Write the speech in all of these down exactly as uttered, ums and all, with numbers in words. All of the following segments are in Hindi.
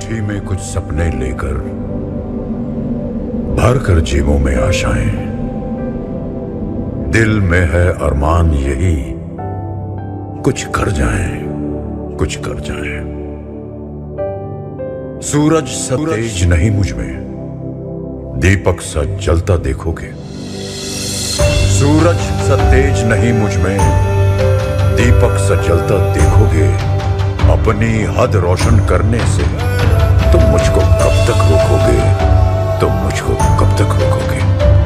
मुट्ठी में कुछ सपने लेकर भर कर जेबों में आशाएं, दिल में है अरमान यही कुछ कर जाएं, कुछ कर जाएं। सूरज सा तेज नहीं मुझ में, दीपक सा जलता देखोगे। सूरज सा तेज नहीं मुझ में, दीपक सा जलता देखोगे। अपनी हद रोशन करने से तुम मुझको कब तक रोकोगे, तुम मुझको कब तक रोकोगे।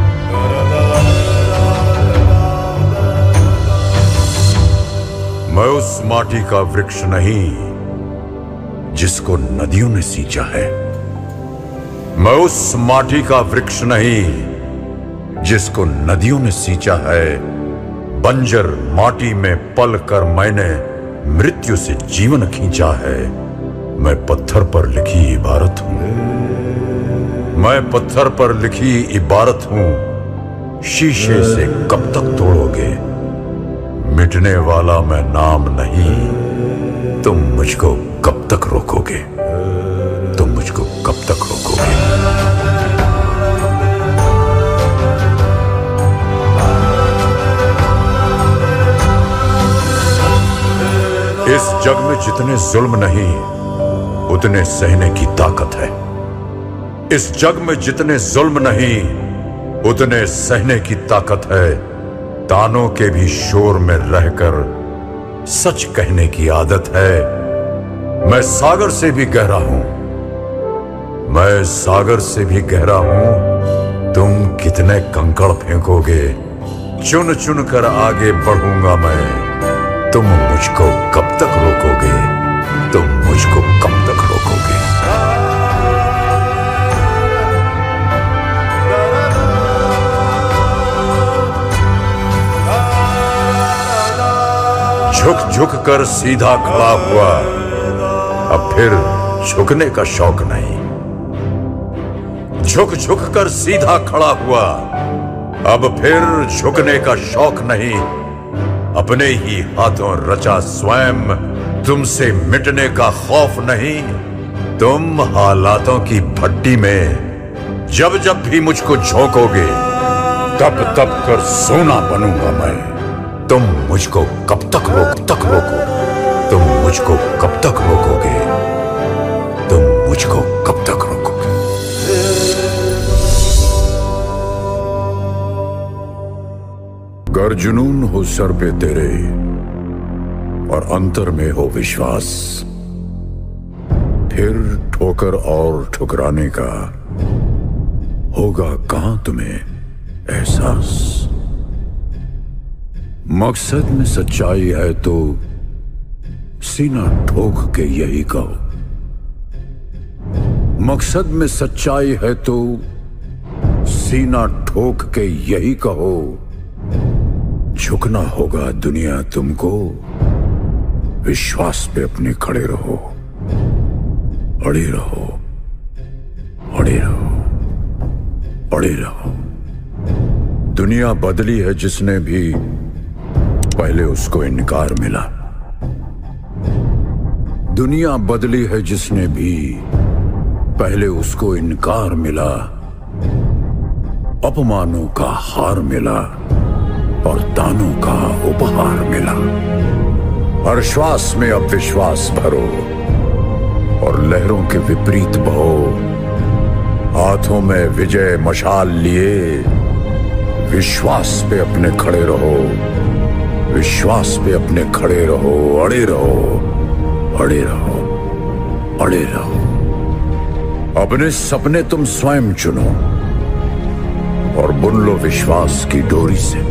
मैं उस माटी का वृक्ष नहीं जिसको नदियों ने सींचा है। मैं उस माटी का वृक्ष नहीं जिसको नदियों ने सींचा है। बंजर माटी में पल कर मैंने मृत्यु से जीवन खींचा है। मैं पत्थर पर लिखी इबारत हूं, मैं पत्थर पर लिखी इबारत हूं। शीशे से कब तक तोड़ोगे, मिटने वाला मैं नाम नहीं। तुम मुझको कब तक रोकोगे, तुम मुझको कब तक रोकोगे। इस जग में जितने जुल्म नहीं उतने सहने की ताकत है। इस जग में जितने जुल्म नहीं उतने सहने की ताकत है। तानों के भी शोर में रहकर सच कहने की आदत है। मैं सागर से भी गहरा हूं, मैं सागर से भी गहरा हूं। तुम कितने कंकड़ फेंकोगे, चुन चुन कर आगे बढ़ूंगा मैं। तुम मुझको कब तक रोकोगे, तुम मुझको कब तक रोकोगे। झुक झुक कर सीधा खड़ा हुआ, अब फिर झुकने का शौक नहीं। झुक झुक कर सीधा खड़ा हुआ, अब फिर झुकने का शौक नहीं। अपने ही हाथों रचा स्वयं, तुमसे मिटने का खौफ नहीं। तुम हालातों की भट्टी में जब जब भी मुझको झोंकोगे, तब तब कर सोना बनूंगा मैं। तुम मुझको कब तक रोक तक रोको, तुम मुझको कब तक रोकोगे, तुम मुझको कब तक रोकोगे। गर जुनून हो सर पे तेरे और अंतर में हो विश्वास, फिर ठोकर और ठुकराने का होगा कहां तुम्हें एहसास। मकसद में सच्चाई है तो सीना ठोक के यही कहो। मकसद में सच्चाई है तो सीना ठोक के यही कहो। झुकना होगा दुनिया तुमको, विश्वास पे अपने खड़े रहो। अड़े रहो, अड़े रहो, अड़े रहो। दुनिया बदली है जिसने भी पहले उसको इनकार मिला। दुनिया बदली है जिसने भी पहले उसको इनकार मिला। अपमानों का हार मिला और तानों का उपहार मिला। हर श्वास में अब विश्वास भरो और लहरों के विपरीत बहो। हाथों में विजय मशाल लिए विश्वास पे अपने खड़े रहो। विश्वास पे अपने खड़े रहो। अड़े रहो, अड़े रहो, अड़े रहो। अपने सपने तुम स्वयं चुनो और बुन लो विश्वास की डोरी से।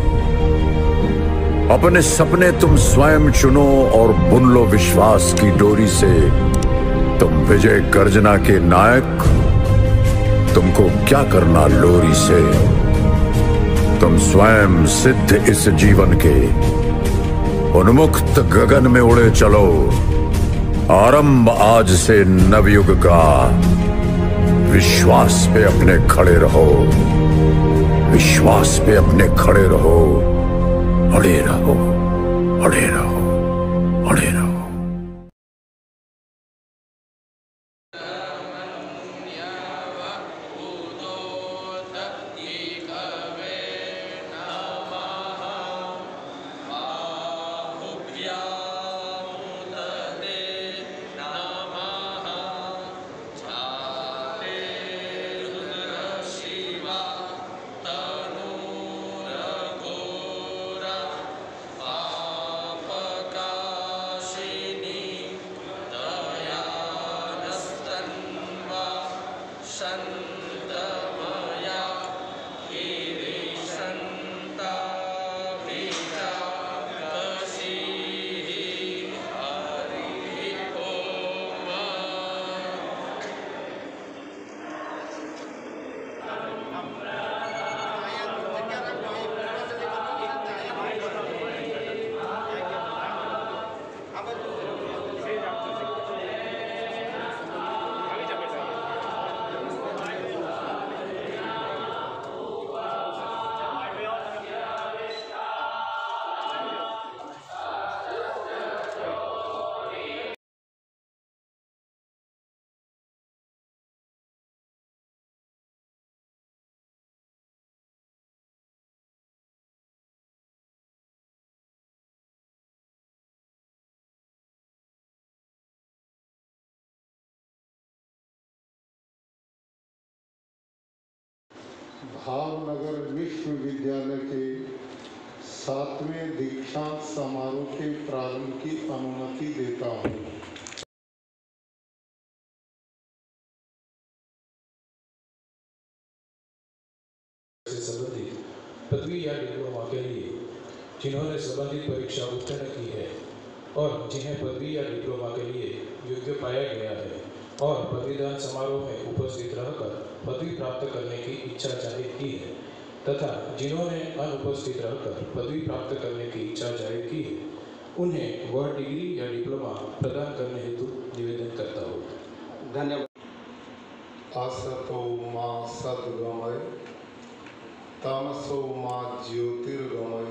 अपने सपने तुम स्वयं चुनो और बुन लो विश्वास की डोरी से। तुम विजय गर्जना के नायक, तुमको क्या करना लोरी से। तुम स्वयं सिद्ध इस जीवन के, उन्मुक्त गगन में उड़े चलो। आरंभ आज से नवयुग का, विश्वास पे अपने खड़े रहो। विश्वास पे अपने खड़े रहो। अड़े रहो, अड़े रहो, अड़े रहो। भावनगर विश्वविद्यालय के सातवें दीक्षांत समारोह के प्रारंभ की अनुमति देता हूँ। से संबंधित पदवी या डिप्लोमा के लिए जिन्होंने संबंधित परीक्षा उत्तीर्ण की है और जिन्हें पदवी या डिप्लोमा के लिए योग्य पाया गया है और पदवीदान समारोह में उपस्थित रहकर पदवी प्राप्त करने की इच्छा जाहिर की है तथा जिन्होंने अनुपस्थित रहकर पदवी प्राप्त करने की इच्छा जाहिर की है, उन्हें वह डिग्री या डिप्लोमा प्रदान करने हेतु निवेदन करता हूँ। धन्यवाद। असतो मा सद्गमय तमसो मा ज्योतिर्गमय